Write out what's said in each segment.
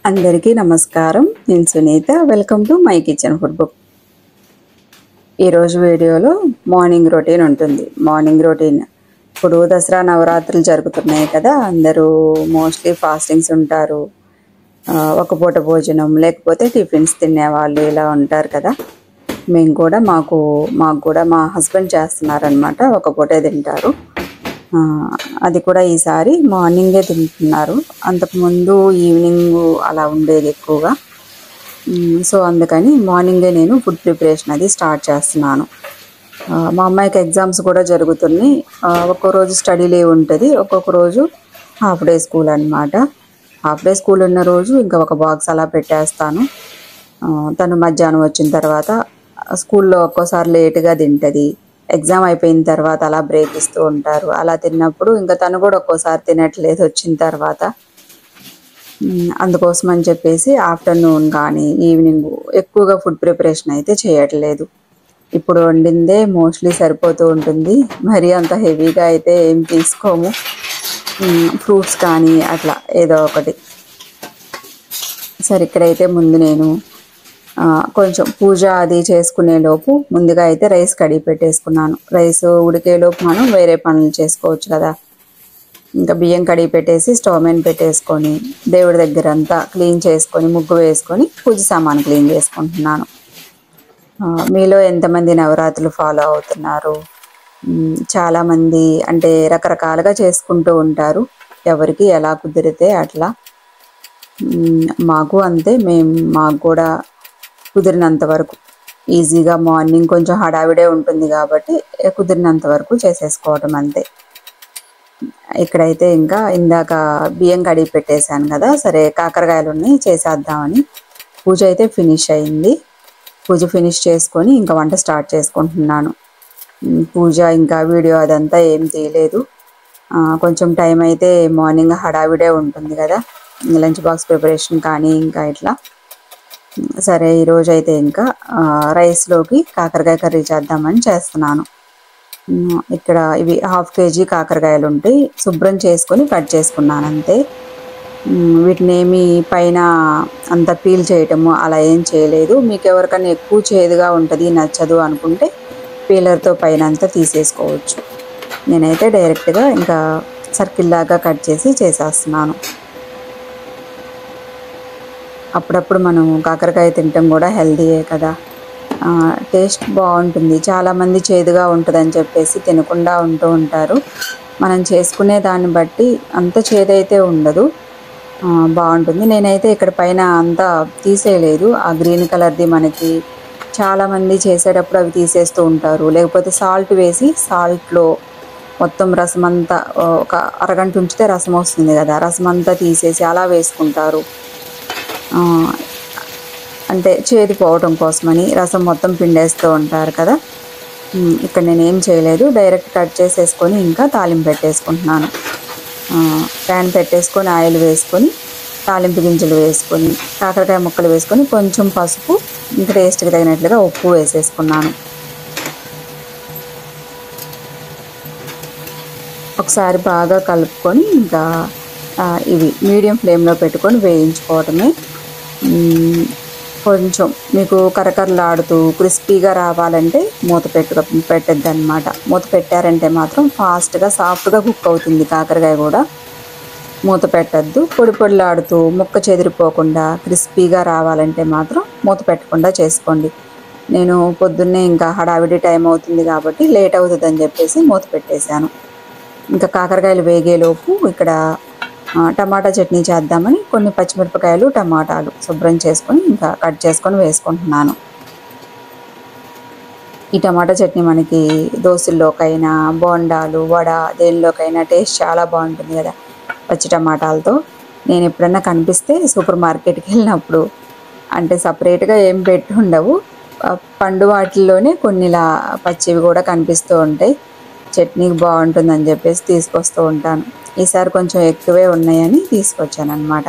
అందరికీ నమస్కారం. నేను Sunitha. Welcome to my kitchen food book. ఈరోజు వీడియోలో మార్నింగ్ రొటీన్ ఉంటుంది. మార్నింగ్ రొటీన్ ఇప్పుడు దసరా నవరాత్రులు జరుగుతున్నాయి కదా, అందరూ మోస్ట్లీ ఫాస్టింగ్స్ ఉంటారు. ఒక పూట భోజనం లేకపోతే టిఫిన్స్ తినేవాళ్ళు ఇలా ఉంటారు కదా. మేము కూడా మాకు కూడా మా హస్బెండ్ చేస్తున్నారనమాట, ఒక పూటే తింటారు. అది కూడా ఈసారి మార్నింగే తింటున్నారు. అంతకుముందు ఈవినింగ్ అలా ఉండేది ఎక్కువగా. సో అందుకని మార్నింగే నేను ఫుడ్ ప్రిపరేషన్ అది స్టార్ట్ చేస్తున్నాను. మా అమ్మాయికి ఎగ్జామ్స్ కూడా జరుగుతున్నాయి. ఒక్కో రోజు స్టడీ లీవ్ ఉంటుంది, ఒక్కొక్క రోజు హాఫ్ డే స్కూల్ అనమాట. హాఫ్ డే స్కూల్ ఉన్న రోజు ఇంకా ఒక బాక్స్ అలా పెట్టేస్తాను. తను మధ్యాహ్నం వచ్చిన తర్వాత స్కూల్లో ఒక్కోసారి లేటుగా తింటుంది. ఎగ్జామ్ అయిపోయిన తర్వాత అలా బ్రేక్ ఇస్తూ ఉంటారు. అలా తిన్నప్పుడు ఇంకా తను కూడా ఒక్కోసారి తినట్లేదు వచ్చిన తర్వాత. అందుకోసం అని చెప్పేసి ఆఫ్టర్నూన్ కానీ ఈవినింగ్ ఎక్కువగా ఫుడ్ ప్రిపరేషన్ అయితే చేయట్లేదు. ఇప్పుడు వండిందే మోస్ట్లీ సరిపోతూ ఉంటుంది. మరీ అంత హెవీగా అయితే ఏం తీసుకోము. ఫ్రూట్స్ కానీ అట్లా ఏదో ఒకటి. సరే, ఇక్కడైతే ముందు నేను కొంచెం పూజ అది చేసుకునేలోపు ముందుగా అయితే రైస్ కడిగి పెట్టేసుకున్నాను. రైస్ ఉడికేలోపు మనం వేరే పనులు చేసుకోవచ్చు కదా. ఇంకా బియ్యం కడిగి పెట్టేసి స్టవ్ మీద పెట్టేసుకొని దేవుడి దగ్గర అంతా క్లీన్ చేసుకొని ముగ్గు వేసుకొని పూజ సామాను క్లీన్ చేసుకుంటున్నాను. మీలో ఎంతమంది నవరాత్రులు ఫాలో అవుతున్నారు? చాలామంది అంటే రకరకాలుగా చేసుకుంటూ ఉంటారు, ఎవరికి ఎలా కుదిరితే అట్లా. మాకు అంతే, మాకు కూడా కుదిరినంత వరకు ఈజీగా మార్నింగ్ కొంచెం హడావిడే ఉంటుంది కాబట్టి కుదిరినంత వరకు చేసేసుకోవటం అంతే. ఇక్కడైతే ఇంకా ఇందాక బియ్యం కడిగి పెట్టేశాను కదా, సరే కాకరకాయలుని చేసేద్దామని పూజ అయితే ఫినిష్ అయింది. పూజ ఫినిష్ చేసుకొని ఇంకా వంట స్టార్ట్ చేసుకుంటున్నాను. పూజ ఇంకా వీడియో అదంతా ఏం తీయలేదు. కొంచెం టైం అయితే మార్నింగ్ హడావిడే ఉంటుంది కదా, లంచ్ బాక్స్ ప్రిపరేషన్ కానీ ఇంకా ఇట్లా. సరే, ఈరోజు అయితే ఇంకా రైస్లోకి కాకరకాయ కర్రీ చేద్దామని చేస్తున్నాను. ఇక్కడ ఇవి 1/2 kg కాకరకాయలు ఉంటాయి, శుభ్రం చేసుకొని కట్ చేసుకున్నాను అంతే. వీటిని ఏమి పైన అంత పీల్ చేయటము అలా ఏం చేయలేదు. మీకు ఎవరికైనా ఎక్కువ చేదుగా ఉంటుంది నచ్చదు అనుకుంటే పీలర్తో పైన అంతా తీసేసుకోవచ్చు. నేనైతే డైరెక్ట్గా ఇంకా సర్కిల్ లాగా కట్ చేసి చేసేస్తున్నాను. అప్పుడప్పుడు మనం కాకరకాయ తినటం కూడా హెల్తీయే కదా, టేస్ట్ బాగుంటుంది. చాలామంది చేదుగా ఉంటుందని చెప్పేసి తినకుండా ఉంటూ ఉంటారు. మనం చేసుకునే దాన్ని బట్టి అంత చేదైతే ఉండదు, బాగుంటుంది. నేనైతే ఇక్కడ పైన అంతా తీసేయలేదు. ఆ గ్రీన్ కలర్ది మనకి చాలామంది చేసేటప్పుడు అవి తీసేస్తూ ఉంటారు, లేకపోతే సాల్ట్ వేసి సాల్ట్లో మొత్తం రసం అంతా ఒక అరగంట ఉంచితే రసం వస్తుంది కదా, రసం అంతా తీసేసి అలా వేసుకుంటారు. అంటే చేదు పోవటం కోసమని రసం మొత్తం పిండేస్తూ ఉంటారు కదా. ఇక్కడ నేను ఏం చేయలేదు, డైరెక్ట్ కట్ చేసేసుకొని ఇంకా తాలింపు పెట్టేసుకుంటున్నాను. ప్యాన్ పెట్టేసుకొని ఆయిల్ వేసుకొని తాలింపు గింజలు వేసుకొని కాకరకాయ ముక్కలు వేసుకొని కొంచెం పసుపు ఇంకా టేస్ట్కి తగినట్లుగా ఉప్పు వేసేసుకున్నాను. ఒకసారి బాగా కలుపుకొని ఇంకా ఇవి మీడియం ఫ్లేమ్లో పెట్టుకొని వేయించుకోవటమే. కొంచెం మీకు కరకరలాడుతూ క్రిస్పీగా రావాలంటే మూత పెట్టద్దు అనమాట. మూత పెట్టారంటే మాత్రం ఫాస్ట్గా సాఫ్ట్గా కుక్ అవుతుంది కాకరకాయ కూడా. మూత పెట్టద్దు. పొడి పొడిలాడుతూ ముక్క చెదిరిపోకుండా క్రిస్పీగా రావాలంటే మాత్రం మూత పెట్టకుండా చేసుకోండి. నేను పొద్దున్నే ఇంకా హడావిడి టైం అవుతుంది కాబట్టి లేట్ అవుతుందని చెప్పేసి మూత పెట్టేశాను. ఇంకా కాకరకాయలు వేగేలోపు ఇక్కడ టమాటా చట్నీ చేద్దామని కొన్ని పచ్చిమిరపకాయలు టమాటాలు శుభ్రం చేసుకొని ఇంకా కట్ చేసుకొని వేసుకుంటున్నాను. ఈ టమాటా చట్నీ మనకి దోశల్లోకైనా బోండాలు వడ దేనిలోకైనా టేస్ట్ చాలా బాగుంటుంది కదా పచ్చి టమాటాలతో. నేను ఎప్పుడన్నా కనిపిస్తే సూపర్ మార్కెట్కి వెళ్ళినప్పుడు, అంటే సపరేట్గా ఏం పెట్టి ఉండవు, పండు వాటిల్లోనే కొన్ని ఇలా పచ్చివి కూడా కనిపిస్తూ ఉంటాయి. చట్నీకి బాగుంటుందని చెప్పేసి తీసుకొస్తూ ఉంటాను. ఈసారి కొంచెం ఎక్కువే ఉన్నాయని తీసుకొచ్చాను అనమాట.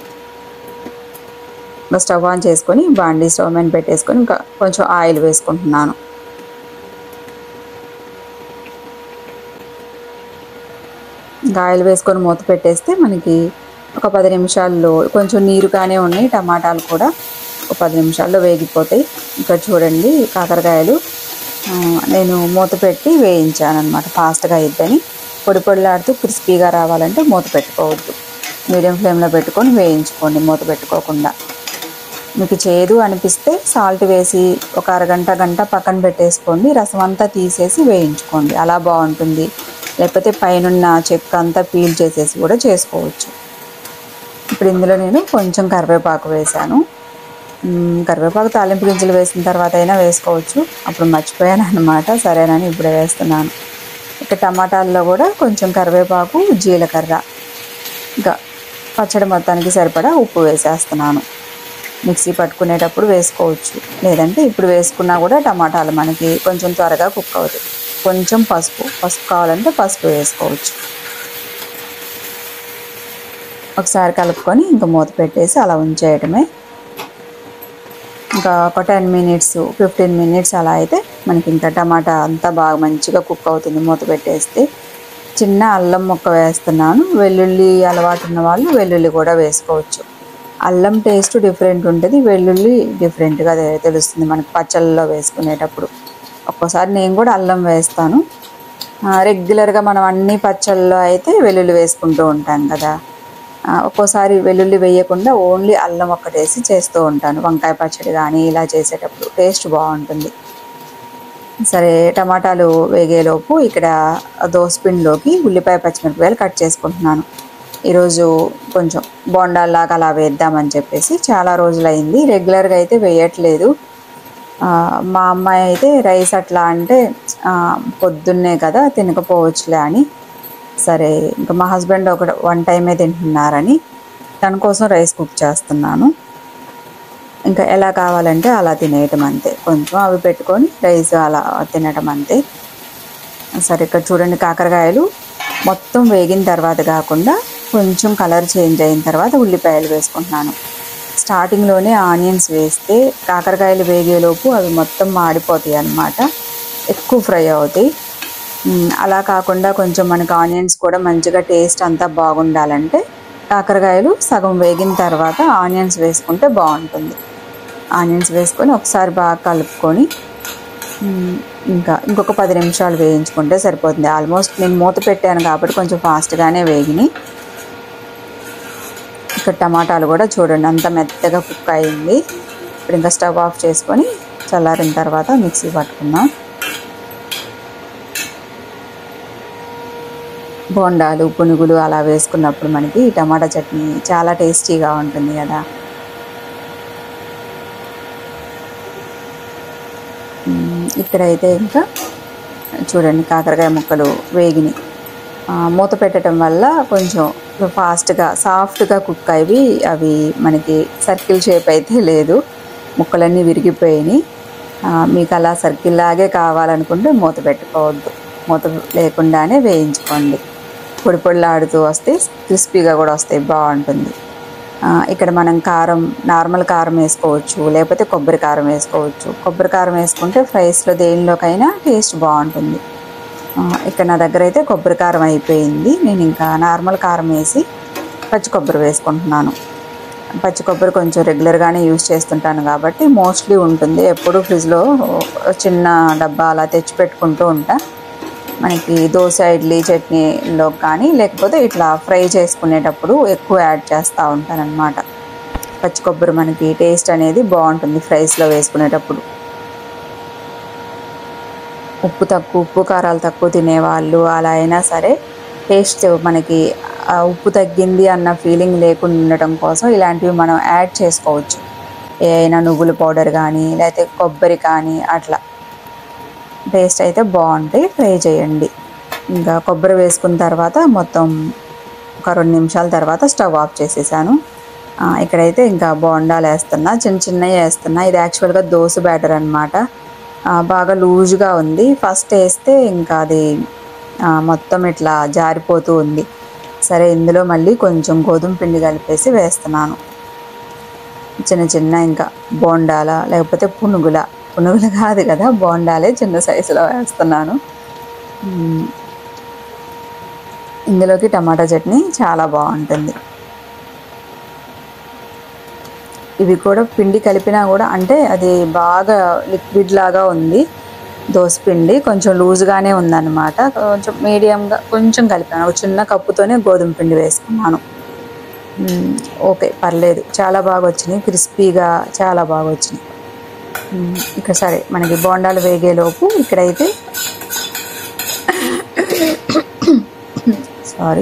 ఇంకా స్టవ్ ఆన్ చేసుకొని బాండీ స్టవ్ మీద పెట్టేసుకొని ఇంకా కొంచెం ఆయిల్ వేసుకుంటున్నాను. ఇంకా ఆయిల్ వేసుకొని మూత పెట్టేస్తే మనకి ఒక 10 నిమిషాల్లో కొంచెం నీరుగానే ఉన్నాయి టమాటాలు కూడా. ఒక 10 నిమిషాల్లో వేగిపోతాయి. ఇక్కడ చూడండి కాకరకాయలు నేను మూత పెట్టి వేయించానన్నమాట, ఫాస్ట్గా అయిద్దని. పొడి పొడిలాడుతూ క్రిస్పీగా రావాలంటే మూత పెట్టుకోవద్దు, మీడియం ఫ్లేమ్లో పెట్టుకొని వేయించుకోండి మూత పెట్టుకోకుండా. మీకు చేదు అనిపిస్తే సాల్ట్ వేసి ఒక అరగంట గంట పక్కన పెట్టేసుకోండి, రసం అంతా తీసేసి వేయించుకోండి, అలా బాగుంటుంది. లేకపోతే పైనున్న చెక్క అంతా పీల్ చేసేసి కూడా చేసుకోవచ్చు. ఇప్పుడు ఇందులో నేను కొంచెం కరివేపాకు వేశాను. కరివేపాకు తాలింపు గింజలు వేసిన తర్వాత అయినా వేసుకోవచ్చు, అప్పుడు మర్చిపోయాను అన్నమాట, సరేనని ఇప్పుడే వేస్తున్నాను. ఇక టమాటాల్లో కూడా కొంచెం కరివేపాకు, జీలకర్ర, ఇంకా పచ్చడి మొత్తానికి సరిపడా ఉప్పు వేసేస్తున్నాను. మిక్సీ పట్టుకునేటప్పుడు వేసుకోవచ్చు, లేదంటే ఇప్పుడు వేసుకున్నా కూడా టమాటాలు మనకి కొంచెం త్వరగా కుక్ అవుతాయి. కొంచెం పసుపు కావాలంటే పసుపు వేసుకోవచ్చు. ఒకసారి కలుపుకొని ఇంకా మూత పెట్టేసి అలా ఉంచేయటమే. ఇంకా ఒక 10 మినిట్స్ 15 మినిట్స్ అలా అయితే మనకి ఇంకా టమాటా అంతా బాగా మంచిగా కుక్ అవుతుంది మూత పెట్టేస్తే. చిన్న అల్లం ముక్క వేస్తున్నాను. వెల్లుల్లి అలవాటు ఉన్న వాళ్ళు వెల్లుల్లి కూడా వేసుకోవచ్చు. అల్లం టేస్ట్ డిఫరెంట్ ఉంటుంది, వెల్లుల్లి డిఫరెంట్గా తెలుస్తుంది మనకి పచ్చళ్ళలో వేసుకునేటప్పుడు. ఒక్కోసారి నేను కూడా అల్లం వేస్తాను. రెగ్యులర్గా మనం అన్ని పచ్చళ్ళలో అయితే వెల్లుల్లి వేసుకుంటూ ఉంటాం కదా, ఒక్కోసారి వెల్లుల్లి వేయకుండా ఓన్లీ అల్లం ఒక్కటేసి చేస్తూ ఉంటాను. వంకాయ పచ్చడి కానీ ఇలా చేసేటప్పుడు టేస్ట్ బాగుంటుంది. సరే, టమాటాలు వేగేలోపు ఇక్కడ దోసపిండిలోకి ఉల్లిపాయ పచ్చిమిరపకాయలు కట్ చేసుకుంటున్నాను. ఈరోజు కొంచెం బోండాల్లాగా అలా వేద్దామని చెప్పేసి, చాలా రోజులైంది రెగ్యులర్గా అయితే వేయట్లేదు. మా అమ్మాయి అయితే రైస్ అట్లా అంటే పొద్దున్నే కదా తినకపోవచ్చులే అని, సరే ఇంకా మా హస్బెండ్ ఒక 1 టైమే తింటున్నారని తన కోసం రైస్ కుక్ చేస్తున్నాను. ఇంకా ఎలా కావాలంటే అలా తినేయటం అంతే, కొంచెం అవి పెట్టుకొని రైస్ అలా తినటం అంతే. సరే, ఇక్కడ చూడండి కాకరకాయలు మొత్తం వేగిన తర్వాత కాకుండా కొంచెం కలర్ చేంజ్ అయిన తర్వాత ఉల్లిపాయలు వేసుకుంటున్నాను. స్టార్టింగ్లోనే ఆనియన్స్ వేస్తే కాకరకాయలు వేగేలోపు అవి మొత్తం మాడిపోతాయి అన్నమాట, ఎక్కువ ఫ్రై అవుతాయి. అలా కాకుండా కొంచెం మనకు ఆనియన్స్ కూడా మంచిగా టేస్ట్ అంతా బాగుండాలంటే కాకరకాయలు సగం వేగిన తర్వాత ఆనియన్స్ వేసుకుంటే బాగుంటుంది. ఆనియన్స్ వేసుకొని ఒకసారి బాగా కలుపుకొని ఇంకొక 10 నిమిషాలు వేయించుకుంటే సరిపోతుంది. ఆల్మోస్ట్ నేను మూత పెట్టాను కాబట్టి కొంచెం ఫాస్ట్గానే వేగినాయి. ఇక్కడ టమాటాలు కూడా చూడండి అంత మెత్తగా కుక్ అయింది. ఇప్పుడు ఇంకా స్టవ్ ఆఫ్ చేసుకొని చల్లారిన తర్వాత మిక్సీ పట్టుకున్నాం. బోండాలు, పునుగులు అలా వేసుకున్నప్పుడు మనకి టమాటా చట్నీ చాలా టేస్టీగా ఉంటుంది కదా. ఇక్కడైతే ఇంకా చూడండి కాకరకాయ ముక్కలు వేగినాయి. మూత పెట్టడం వల్ల కొంచెం ఫాస్ట్గా సాఫ్ట్గా కుక్ అవి మనకి సర్కిల్ షేప్ అయితే లేదు, ముక్కలన్నీ విరిగిపోయినాయి. మీకు అలా సర్కిల్ లాగే కావాలనుకుంటే మూత పెట్టుకోవద్దు, మూత లేకుండానే వేయించుకోండి. పొడి పొడిలాడుతూ వస్తే క్రిస్పీగా కూడా వస్తాయి, బాగుంటుంది. ఇక్కడ మనం కారం, నార్మల్ కారం వేసుకోవచ్చు, లేకపోతే కొబ్బరి కారం వేసుకోవచ్చు. కొబ్బరి కారం వేసుకుంటే ఫ్రైస్లో దేనిలోకైనా టేస్ట్ బాగుంటుంది. ఇక్కడ నా దగ్గర అయితే కొబ్బరి కారం అయిపోయింది, నేను ఇంకా నార్మల్ కారం వేసి పచ్చి కొబ్బరి వేసుకుంటున్నాను. పచ్చి కొబ్బరి కొంచెం రెగ్యులర్గానే యూజ్ చేస్తుంటాను కాబట్టి మోస్ట్లీ ఉంటుంది. ఎప్పుడు ఫ్రిడ్జ్లో చిన్న డబ్బా అలా తెచ్చి పెట్టుకుంటూ ఉంటా. మనకి దోశ, ఇడ్లీ, చట్నీలో కానీ లేకపోతే ఇట్లా ఫ్రై చేసుకునేటప్పుడు ఎక్కువ యాడ్ చేస్తూ ఉంటాను అన్నమాట. పచ్చి కొబ్బరి మనకి టేస్ట్ అనేది బాగుంటుంది ఫ్రైస్లో వేసుకునేటప్పుడు. ఉప్పు కారాలు తక్కువ తినేవాళ్ళు అలా అయినా సరే టేస్ట్ మనకి ఉప్పు తగ్గింది అన్న ఫీలింగ్ లేకుండా ఉండటం కోసం ఇలాంటివి మనం యాడ్ చేసుకోవచ్చు. ఏదైనా నువ్వుల పౌడర్ కానీ లేకపోతే కొబ్బరి కానీ అట్లా టేస్ట్ అయితే బాగుంటాయి, ట్రై చేయండి. ఇంకా కొబ్బరి వేసుకున్న తర్వాత మొత్తం ఒక 2 నిమిషాల తర్వాత స్టవ్ ఆఫ్ చేసేసాను. ఇక్కడైతే ఇంకా బోండాలు వేస్తున్నా, చిన్నవి వేస్తున్నా. ఇది యాక్చువల్గా దోశ బ్యాటర్ అనమాట, బాగా లూజ్గా ఉంది. ఫస్ట్ వేస్తే ఇంకా అది మొత్తం ఇట్లా జారిపోతూ ఉంది. సరే, ఇందులో మళ్ళీ కొంచెం గోధుమ పిండి కలిపేసి వేస్తున్నాను. చిన్న ఇంకా బోండాల లేకపోతే పునుగులు కాదు కదా, బోండాలే చిన్న సైజులో వేస్తున్నాను. ఇందులోకి టమాటా చట్నీ చాలా బాగుంటుంది. ఇవి కూడా పిండి కలిపినా కూడా అంటే అది బాగా లిక్విడ్ లాగా ఉంది. దోసపిండి కొంచెం లూజ్గానే ఉందన్నమాట. కొంచెం మీడియంగా కొంచెం కలిపాను. ఒక చిన్న కప్పుతోనే గోధుమ పిండి వేసుకున్నాను. ఓకే, పర్లేదు, చాలా బాగా వచ్చినాయి, క్రిస్పీగా చాలా బాగా వచ్చినాయి. ఇక సరే, మనకి బోండాలు వేగేలోపు ఇక్కడైతే సారీ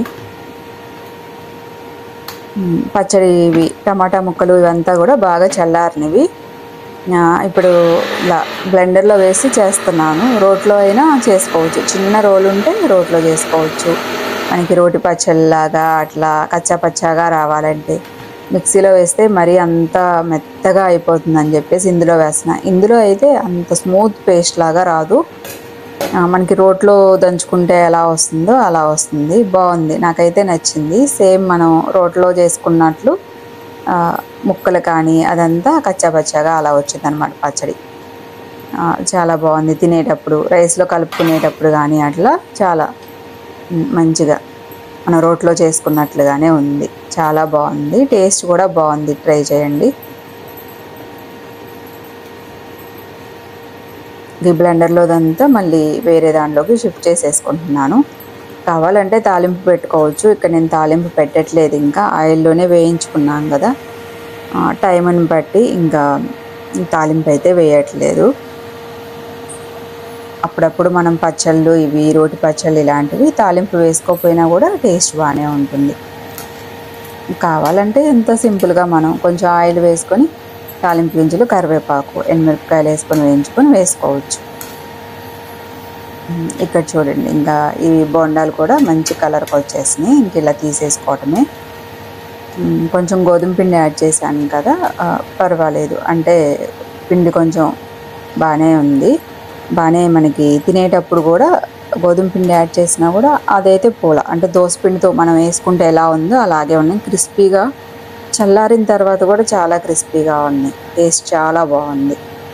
పచ్చడి ఇవి టమాటా ముక్కలు ఇవంతా కూడా బాగా చల్లారినవి. ఇప్పుడు ఇలా బ్లెండర్లో వేసి చేస్తున్నాను. రోట్లో అయినా చేసుకోవచ్చు, చిన్న రోలు ఉంటే రోట్లో చేసుకోవచ్చు. మనకి రోటి పచ్చళ్ళలాగా అట్లా కచ్చా పచ్చాగా రావాలంటే మిక్సీలో వేస్తే మరీ అంత మెత్తగా అయిపోతుందని చెప్పేసి ఇందులో వేస్తున్నా. ఇందులో అయితే అంత స్మూత్ పేస్ట్ లాగా రాదు. మనకి రోట్లో దంచుకుంటే ఎలా వస్తుందో అలా వస్తుంది. బాగుంది, నాకైతే నచ్చింది. సేమ్ మనం రోట్లో చేసుకున్నట్లు ముక్కలు కానీ అదంతా కచ్చాపచ్చాగా అలా వచ్చింది అనమాట పచ్చడి. చాలా బాగుంది. తినేటప్పుడు రైస్లో కలుపుకునేటప్పుడు కానీ అట్లా చాలా మంచిగా మనం రోట్లో చేసుకున్నట్లుగానే ఉంది. చాలా బాగుంది, టేస్ట్ కూడా బాగుంది. ట్రై చేయండి. ఈ బ్లెండర్లోదంతా మళ్ళీ వేరే దాంట్లోకి షిఫ్ట్ చేసేసుకుంటున్నాను. కావాలంటే తాలింపు పెట్టుకోవచ్చు. ఇక్కడ నేను తాలింపు పెట్టట్లేదు, ఇంకా ఆయిల్లోనే వేయించుకున్నాను కదా, టైంని బట్టి ఇంకా తాలింపు అయితే వేయట్లేదు. అప్పుడప్పుడు మనం పచ్చళ్ళు ఇవి రోటి పచ్చళ్ళు ఇలాంటివి తాలింపు వేసుకోకపోయినా కూడా టేస్ట్ బాగానే ఉంటుంది. కావాలంటే ఎంత సింపుల్గా మనం కొంచెం ఆయిల్ వేసుకొని తాలింపు గింజలు, కరివేపాకు, ఎండుమిరపకాయలు వేసుకొని వేయించుకొని వేసుకోవచ్చు. ఇక్కడ చూడండి, ఇంకా ఈ బోండాలు కూడా మంచి కలర్కి వచ్చేసినాయి. ఇంక ఇలా తీసేసుకోవటమే. కొంచెం గోధుమ పిండి యాడ్ చేశాను కదా, పర్వాలేదు, అంటే పిండి కొంచెం బాగానే ఉంది. బాగానే మనకి తినేటప్పుడు కూడా గోధుమ పిండి యాడ్ చేసినా కూడా అదైతే పోలా, అంటే దోసపిండితో మనం వేసుకుంటే ఎలా ఉందో అలాగే ఉన్నాయి. క్రిస్పీగా చల్లారిన తర్వాత కూడా చాలా క్రిస్పీగా ఉన్నాయి. టేస్ట్ చాలా బాగుంది.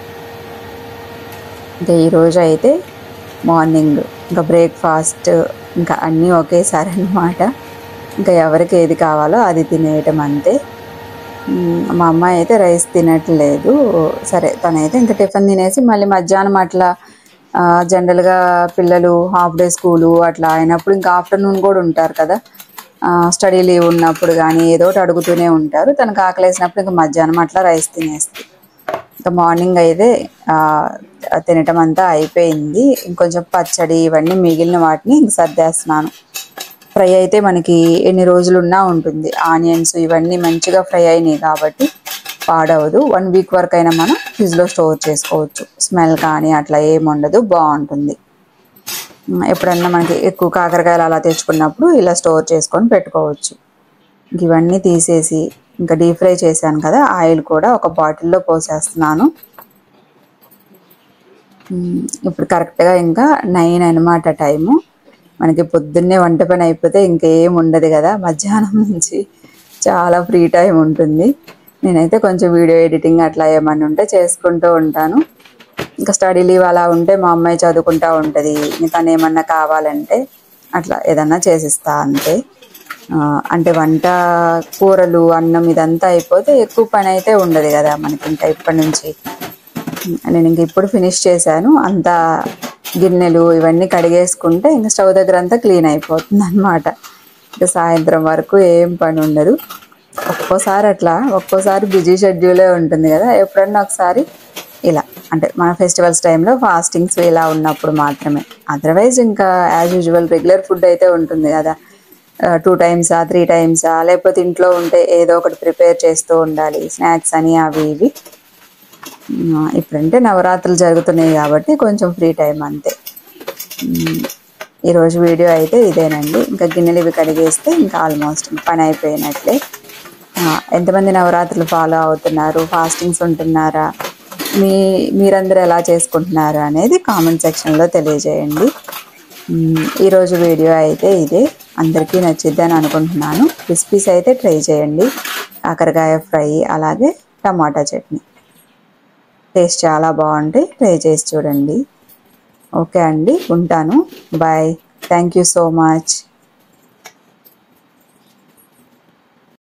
ఇంకా ఈరోజు అయితే మార్నింగ్ ఇంకా బ్రేక్ఫాస్ట్ ఇంకా అన్నీ ఒకేసారి అన్నమాట. ఇంకా ఎవరికి ఏది కావాలో అది తినేయటం అంతే. మా అమ్మాయి అయితే రైస్ తినట్లేదు. సరే, తనైతే ఇంకా టిఫిన్ తినేసి మళ్ళీ మధ్యాహ్నం అట్లా జనరల్గా పిల్లలు హాఫ్ డే స్కూలు అట్లా అయినప్పుడు ఇంకా ఆఫ్టర్నూన్ కూడా ఉంటారు కదా, స్టడీ లీవ్ ఉన్నప్పుడు కానీ ఏదో ఒకటి అడుగుతూనే ఉంటారు. తనకు ఆకలేసినప్పుడు ఇంకా మధ్యాహ్నం అట్లా రైస్ తినేస్తుంది. ఇంకా మార్నింగ్ అయితే తినటం అంతా అయిపోయింది. ఇంకొంచెం పచ్చడి ఇవన్నీ మిగిలిన వాటిని ఇంక సర్దేస్తున్నాను. ఫ్రై అయితే మనకి ఎన్ని రోజులున్నా ఉంటుంది. ఆనియన్స్ ఇవన్నీ మంచిగా ఫ్రై అయినాయి కాబట్టి పాడవదు. 1 వీక్ వరకు అయినా మనం ఫ్రిడ్జ్లో స్టోర్ చేసుకోవచ్చు. స్మెల్ కానీ అట్లా ఏముండదు, బాగుంటుంది. ఎప్పుడన్నా మనకి ఎక్కువ కాకరకాయలు అలా తెచ్చుకున్నప్పుడు ఇలా స్టోర్ చేసుకొని పెట్టుకోవచ్చు. ఇవన్నీ తీసేసి ఇంకా డీప్ ఫ్రై చేశాను కదా, ఆయిల్ కూడా ఒక బాటిల్లో పోసేస్తున్నాను. ఇప్పుడు కరెక్ట్గా ఇంకా 9 అనమాట టైము. మనకి పొద్దున్నే వంట పని అయిపోతే ఇంకేం ఉండదు కదా, మధ్యాహ్నం నుంచి చాలా ఫ్రీ టైం ఉంటుంది. నేనైతే కొంచెం వీడియో ఎడిటింగ్ అట్లా ఏమన్నా ఉంటే చేసుకుంటూ ఉంటాను. ఇంకా స్టడీ లీవ్ అలా ఉంటే మా అమ్మాయి చదువుకుంటూ ఉంటుంది. తను ఏమన్నా కావాలంటే అట్లా ఏదన్నా చేసిస్తా అంతే. అంటే వంట, కూరలు, అన్నం ఇదంతా అయిపోతే ఎక్కువ పని అయితే ఉండదు కదా మనకి. ఇంకా ఇప్పటి నుంచి నేను ఇంక ఇప్పుడు ఫినిష్ చేశాను. అంతా గిన్నెలు ఇవన్నీ కడిగేసుకుంటే ఇంకా స్టవ్ దగ్గర అంతా క్లీన్ అయిపోతుంది అనమాట. ఇంకా సాయంత్రం వరకు ఏం పని ఉండదు. ఒక్కోసారి బిజీ షెడ్యూలే ఉంటుంది కదా, ఎప్పుడన్నా ఒకసారి ఇలా అంటే మన ఫెస్టివల్స్ టైంలో ఫాస్టింగ్స్ ఇలా ఉన్నప్పుడు మాత్రమే. అదర్వైజ్ ఇంకా యాజ్ యూజువల్ రెగ్యులర్ ఫుడ్ అయితే ఉంటుంది కదా, 2 టైమ్సా 3 టైమ్సా, లేకపోతే ఇంట్లో ఉంటే ఏదో ఒకటి ప్రిపేర్ చేస్తూ ఉండాలి, స్నాక్స్ అని అవి ఇవి. ఇప్పుడంటే నవరాత్రులు జరుగుతున్నాయి కాబట్టి కొంచెం ఫ్రీ టైం అంతే. ఈరోజు వీడియో అయితే ఇదేనండి. ఇంకా గిన్నెలు ఇవి కడిగేస్తే ఇంకా ఆల్మోస్ట్ పని అయిపోయినట్లే. ఎంతమంది నవరాత్రులు ఫాలో అవుతున్నారు, ఫాస్టింగ్స్ ఉంటున్నారా, మీరందరూ ఎలా చేసుకుంటున్నారు అనేది కామెంట్ సెక్షన్లో తెలియజేయండి. ఈరోజు వీడియో అయితే ఇదే. అందరికీ నచ్చిద్దని అనుకుంటున్నాను. రెసిపీస్ అయితే ట్రై చేయండి. కాకరకాయ ఫ్రై అలాగే టమాటా చట్నీ టేస్ట్ చాలా బాగుంటాయి. ట్రై చేసి చూడండి. ఓకే అండి, ఉంటాను. Bye. Thank you so much.